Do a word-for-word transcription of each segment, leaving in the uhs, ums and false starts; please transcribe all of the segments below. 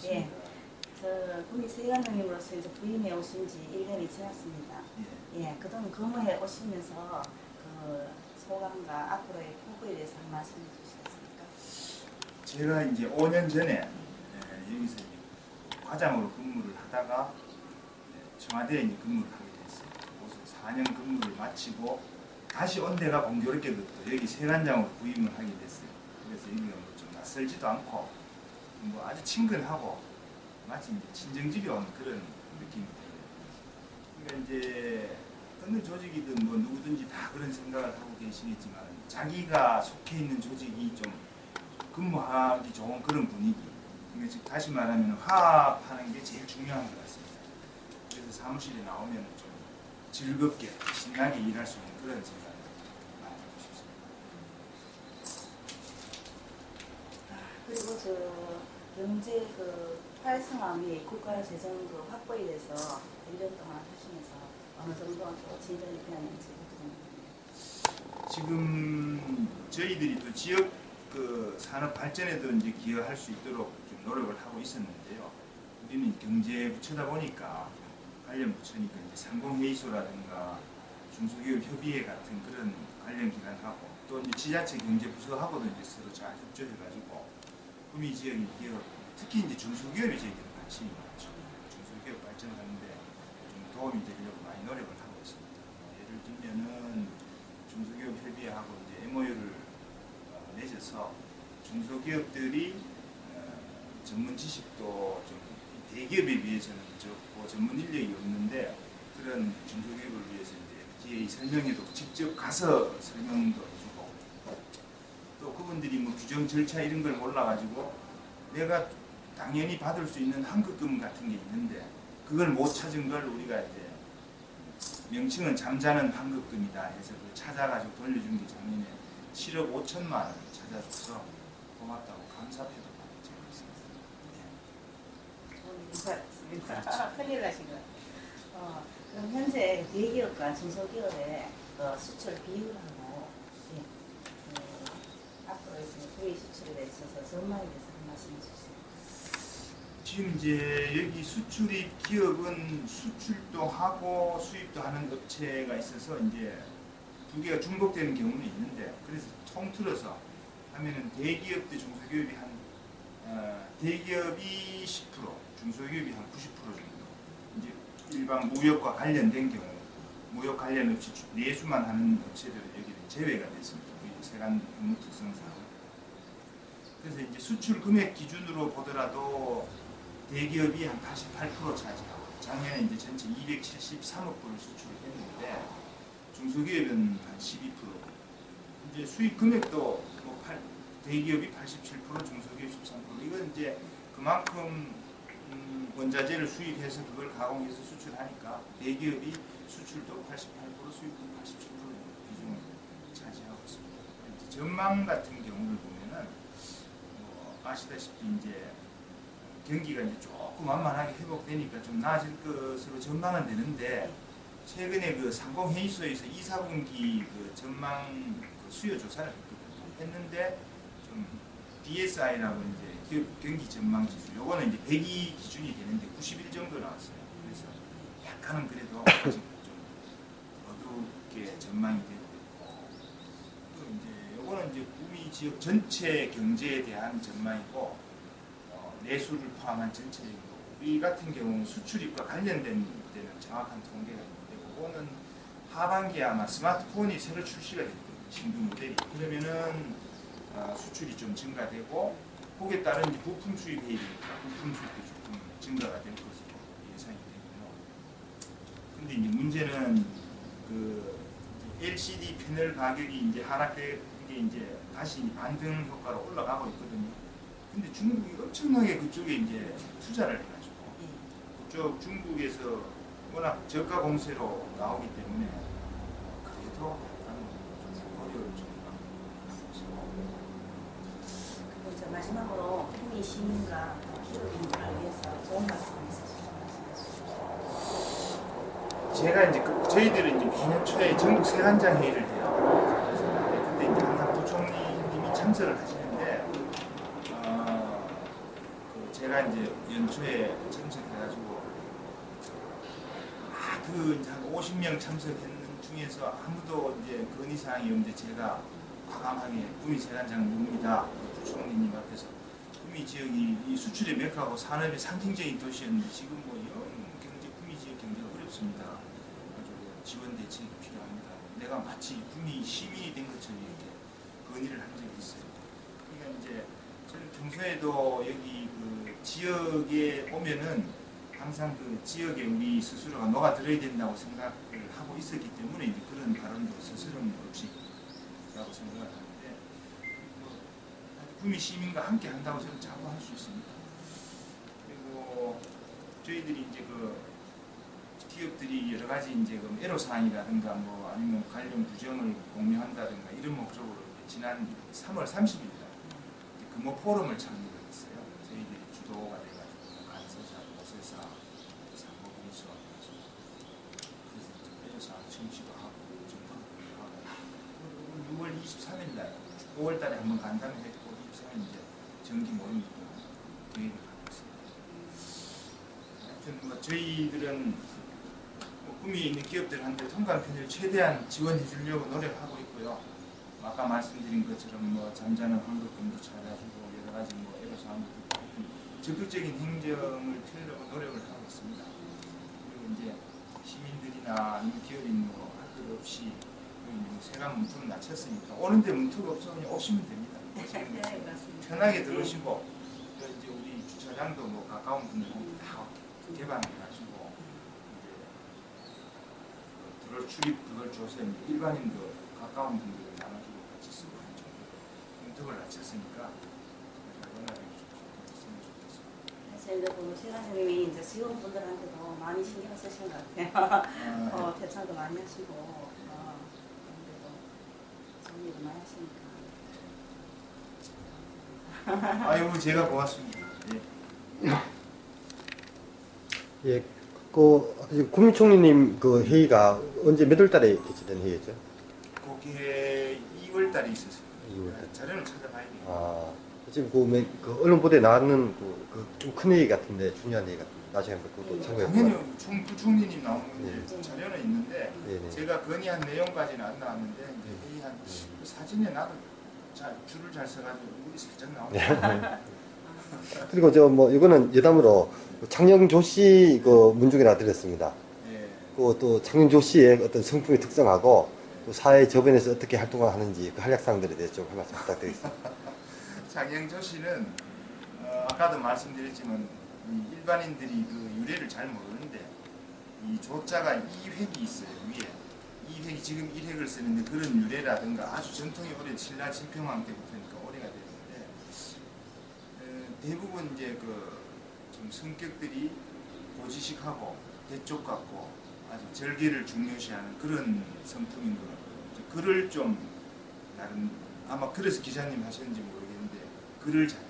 반갑습니다. 예, 저 구미 세관장님으로서 이제 부임해 오신 지 일 년이 지났습니다. 예. 예, 그동안 근무해 오시면서 그 소감과 앞으로의 포부에 대해서 한 말씀 해주시겠습니까? 제가 이제 오 년 전에 예, 여기서 이제 과장으로 근무를 하다가 예, 청와대에 이제 근무를 하게 됐어요. 그래서 사 년 근무를 마치고 다시 온 데가 공교롭게도 또 여기 세관장으로 부임을 하게 됐어요. 그래서 여기가 뭐좀 낯설지도 않고 뭐 아주 친근하고 마치 이제 친정집에 온 그런 느낌이 들어요. 그러니까 이제 어느 조직이든 뭐 누구든지 다 그런 생각을 하고 계시겠지만 자기가 속해 있는 조직이 좀 근무하기 좋은 그런 분위기. 그러니까 즉 다시 말하면 화합하는 게 제일 중요한 것 같습니다. 그래서 사무실에 나오면 좀 즐겁게 신나게 일할 수 있는 그런 생각을 많이 하고 싶습니다. 그리고 저 경제 그 활성화 및 국가 재정 그 확보에 대해서 일 년 동안 하시면서 어느 정도 또 진전이 되었는지 궁금합니다. 지금 저희들이 또 지역 그 산업 발전에도 이제 기여할 수 있도록 좀 노력을 하고 있었는데요. 우리는 경제 부처다 보니까 관련 부처니까 이제 상공회의소라든가 중소기업 협의회 같은 그런 관련 기관하고 또 이제 지자체 경제부서하고도 이제 서로 잘 협조해가지고 구미 지역의 기업, 특히 이제 중소기업이 저희들은 관심이 많죠. 중소기업 발전하는데 좀 도움이 되려고 많이 노력을 하고 있습니다. 예를 들면은 중소기업 협의회하고 이제 엠오유를 어, 맺어서 중소기업들이 어, 전문 지식도 좀 대기업에 비해서는 적고 전문 인력이 없는데 그런 중소기업을 위해서 이제 에프티에이 설명회도 직접 가서 설명도 해주고 또 그분들이 뭐 규정 절차 이런 걸 몰라가지고 내가 당연히 받을 수 있는 환급금 같은 게 있는데 그걸 못 찾은 걸 우리가 이제 명칭은 잠자는 환급금이다 해서 그걸 찾아가지고 돌려준 게 작년에 칠억 오천만 원 찾아줘서 고맙다고 감사패도 받은 적이 있습니다. 오늘 인사했습니다. 큰일 나신 거. 어, 그럼 현재 대기업과 중소기업의 어, 수출 비율하고 예, 그, 앞으로 이제 구이 수출에 대해서 전망에 대해서 한 말씀 해주세요. 지금 이제 여기 수출입 기업은 수출도 하고 수입도 하는 업체가 있어서 이제 두 개가 중복되는 경우는 있는데 그래서 통틀어서 하면은 대기업 대 중소기업이 한 어, 대기업이 십 퍼센트, 중소기업이 한 구십 퍼센트 정도. 이제 일반 무역과 관련된 경우 무역 관련 업체 내수만 하는 업체들은 여기는 제외가 됐습니다. 세관 업무 특성상. 그래서 이제 수출 금액 기준으로 보더라도 대기업이 한 팔십팔 퍼센트 차지하고 작년에 이제 전체 이백칠십삼억 불을 수출했는데 중소기업은 한 십이 퍼센트. 이제 수입 금액도 뭐 팔, 대기업이 팔십칠 퍼센트, 중소기업 십삼 퍼센트. 이건 이제 그만큼 음, 원자재를 수입해서 그걸 가공해서 수출하니까 대기업이 수출도 팔십팔 퍼센트, 수입도 팔십칠 퍼센트 비중을 차지하고 있습니다. 이제 전망 같은 경우를 보면은 뭐 아시다시피 이제 경기가 이제 조금 완만하게 회복되니까 좀 나아질 것으로 전망은 되는데 최근에 그 상공회의소에서 이, 사 분기 그 전망 그 수요 조사를 했거든요. 했는데 좀 디에스아이라고 이제 기업 경기 전망 지수, 요거는 이제 백이 기준이 되는데 구십일 정도 나왔어요. 그래서 약간은 그래도 아직 좀 어둡게 전망이 되고 있고 또 이제 요거는 이제 구미 지역 전체 경제에 대한 전망이고. 내수를 포함한 전체적으로 우리 같은 경우는 수출입과 관련된 데는 정확한 통계가 있는데 그거는 하반기에 아마 스마트폰이 새로 출시가 될 거예요. 신규 모델이. 그러면은 어, 수출이 좀 증가되고 거기에 따른 이제 부품 수입해야 되니까 부품 수입도 조금 증가가 될 것으로 예상이 되고요. 근데 이제 문제는 그 엘시디 패널 가격이 이제 하락된 게 이제 다시 반등 효과로 올라가고 있거든요. 근데 중국이 엄청나게 그쪽에 이제 투자를 해가지고 그쪽 중국에서 워낙 저가 공세로 나오기 때문에 그래도 좀 어려울 정도가 하고 있습니다. 그리고 이제 마지막으로 구미 시민과 기업인들을 위해서 좋은 말씀 있으시죠? 제가 이제 그, 저희들은 이제 매년 초에 전국 세관장 회의를 해요. 근데 이제 항상 부총리님이 참석을 하시는데 어, 그 제가 제가 이제 연초에 참석해가지고 아, 그 이제 한 오십 명 참석했는 중에서 아무도 이제 건의 사항이 없는데 제가 과감하게 구미 세관장입니다. 부총리님 앞에서 구미 지역이 이 수출의 메카고 산업의 상징적인 도시였는데 지금 뭐 영 경제 구미 지역 경제가 어렵습니다. 가지고 지원 대책이 필요합니다. 내가 마치 구미 시민이 된 것처럼 이렇게 건의를 한 적이 있어요. 그러니까 이제 저는 평소에도 여기 그 지역에 오면은 항상 그 지역에 우리 스스로가 녹아들어야 된다고 생각을 하고 있었기 때문에 이제 그런 발언도 스스럼 없이 라고 생각을 하는데 뭐 구미 시민과 함께 한다고 저는 자부할 수 있습니다. 그리고 저희들이 이제 그 기업들이 여러 가지 이제 그 애로사항이라든가 뭐 아니면 관련 부정을 공유한다든가 이런 목적으로 지난 삼월 삼십일 날 금호 포럼을 창립했어요. 저희들이 주도가 돼가지고 간서사, 보세사, 상고공사 그래서 애로사항 청취도 하고 정보도 하고 유월 이십삼일 날 오월 달에 한번 간담회 했고 이십삼일 이제 정기 모임도 계획을 하고 있습니다. 하여튼 뭐 저희들은 뭐 꿈이 있는 기업들한테 통관 편의를 최대한 지원해 주려고 노력하고 있고요. 아까 말씀드린 것처럼 뭐 잠자는 환급금도 찾아주고 여러 가지 뭐 애로사항도 있고 적극적인 행정을 펴려고 노력을 하고 있습니다. 그리고 이제 시민들이나 아니면 기업인 뭐 할 것 없이 뭐 세관 문턱을 낮췄으니까 오는데 문턱 없어 그냥 오시면 됩니다. 오시면 네, 맞습니다. 편하게 들어오시고 이제 우리 주차장도 뭐 가까운 분들한테 다 개방해가지고 이제 들어 출입 그걸 줘서 일반인도 가까운 분들 나눠주고 같이 쓰고 한 정도 문턱을 낮췄으니까 원활하게 줬으면 좋겠습니다. 저희도 그 세관장님이 이제 직원분들한테도 많이 신경 쓰시는 것 같아요. 아, 어, 대처도 많이 하시고, 어, 그런데도 정리도 많이 하시니까. 아이고 제가 고맙습니다. 예. 예, 그 구민총리님 그 회의가 언제 몇 월 달에 개최된 회의였죠? 그게 이월 달에 있었어요. 이월 달. 자료는 찾아봐야 돼요. 아, 지금 그, 매- 그 언론 보도에 나왔는 그좀 큰 회의 같은데 중요한 회의 같은데 나중에 한번 그것도 참고해 당연히 보고. 총 부총리님 나오는 건데 네. 자료는 있는데 네네. 제가 건의한 내용까지는 안 나왔는데 이제 회의한 그 사진에 나도 잘 줄을 잘 써가지고 얼굴이 살짝 나오네. 그리고 저 뭐 이거는 여담으로 장영조 씨 그 문중이라 드렸습니다. 예. 그또 장영조 씨의 어떤 성품의 특성하고 또 사회 저변에서 어떻게 활동을 하는지 그 한략사항들에 대해서 좀 한 말씀 부탁드리겠습니다. 장영조 씨는 어, 아까도 말씀드렸지만 이 일반인들이 그 유래를 잘 모르는데 이 조자가 이 획이 있어요 위에 이 획이 지금 일 획을 쓰는데 그런 유래라든가 아주 전통이 오래 신라 진평왕 때부터니까 오래가 됐는데 어, 대부분 이제 그 좀 성격들이 고지식하고 대쪽 같고 아주 절개를 중요시하는 그런 성품인 것 같아요. 글을 좀 나름 아마 그래서 기자님 하셨는지 모르겠는데 글을 잘해요.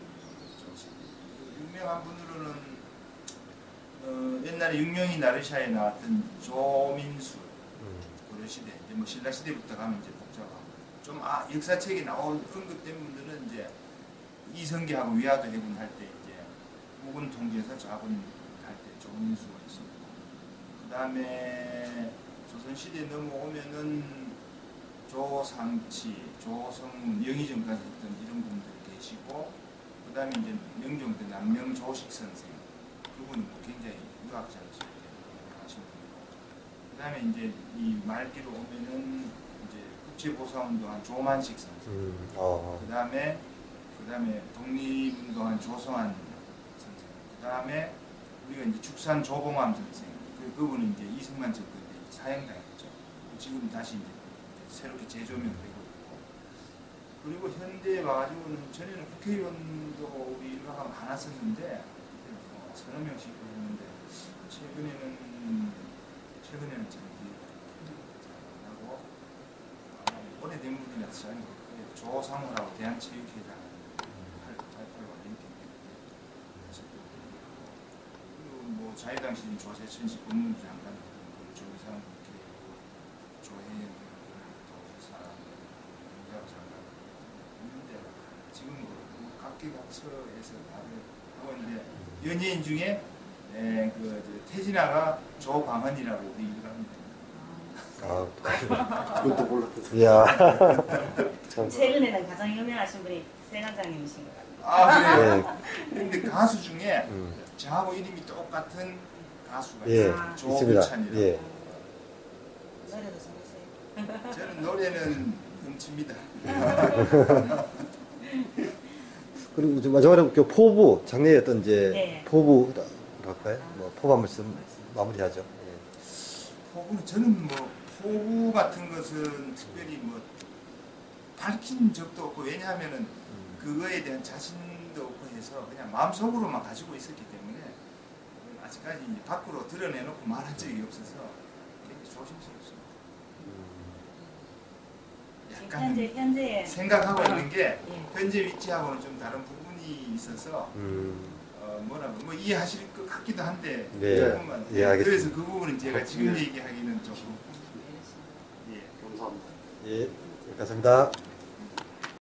유명한 분으로는 어, 옛날에 육룡이 나르샤에 나왔던 조민수 고려시대 이제 뭐 신라시대부터 가면 이제 복잡하고 좀 아, 역사책에 나온 언급된 분들은 이제 이성계하고 위화도 해군 할 때 이제 후군 통제에서 자군 할 때 조민수가 있었고 그 다음에 조선시대 넘어오면은 조상치, 조성문, 영의정까지 했던 이런 분들이 계시고 그 다음에 이제 명종 때 남명조식 선생 그분은 뭐 굉장히 유학자로서 하신 분이고 그 다음에 이제 이 말기로 오면은 이제 국제보상운동한 조만식 선생 음, 어, 그 다음에 그 다음에 독립운동한 조성한 선생 그 다음에 우리가 이제 축산 조봉암 선생 그, 그분은 이제 이승만 정권 때 사형당했죠. 지금 다시 이제 새롭게 재조명되고 있고 그리고 현대에 와가지고는 전에는 국회의원도 우리 일가가 많았었는데 뭐 서너 명씩 있는데 최근에는 최근에는 잘 안 하고 아마 오래된 분이라서 잘 모르겠고요. 조상우라고 대한체육회장 발표가 이렇게 그리고 뭐 자유당 시인 조세천 씨 법무부 장관 조의상 국회 조혜연 있는데 지금 뭐 각계각처에서 다들 뭐 이제 연예인 중에 에, 그 이제 태진아가 조광헌이라고 얘기를 합니다. 아, 그것도 몰랐어요. 이야. 참. 최근에는 가장 유명하신 분이 세관장님이신 것 같아요. 아 그래요? 예, 근데 가수 중에 음, 저하고 이름이 똑같은 가수가 예, 있어요. 아. 있습니다. 조구찬이라고. 예. 노래도 잘하세요. 저는 노래는 훔칩니다. 그리고 이제 마지막으로 그 포부, 장래의 어떤 이제 네. 포부라고 할까요? 뭐 포부 한 말씀 마무리하죠. 예. 포부는 저는 뭐 포부 같은 것은 특별히 뭐 밝힌 적도 없고 왜냐하면은 그거에 대한 자신도 없고 해서 그냥 마음속으로만 가지고 있었기 때문에 아직까지 이제 밖으로 드러내놓고 말한 적이 없어서 굉장히 조심스럽습니다. 지금 약간 현재 현재 생각하고 있는 게 예. 현재 위치하고는 좀 다른 부분이 있어서 음, 어 뭐라고 뭐 이해하실 것 같기도 한데 네. 조금만 예, 알겠습니다. 그래서 그 부분은 제가 지금 네. 얘기하기는 조금 예. 감사합니다. 예, 감사합니다.